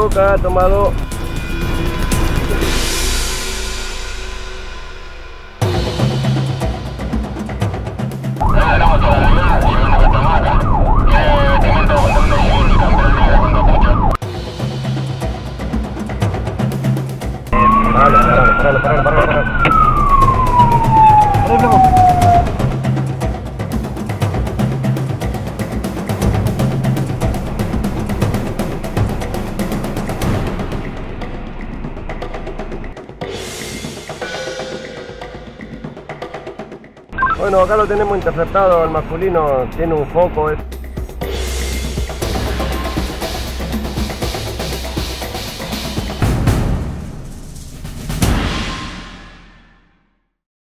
boca, ha tomado. Paralo. Bueno, acá lo tenemos interceptado, el masculino tiene un foco.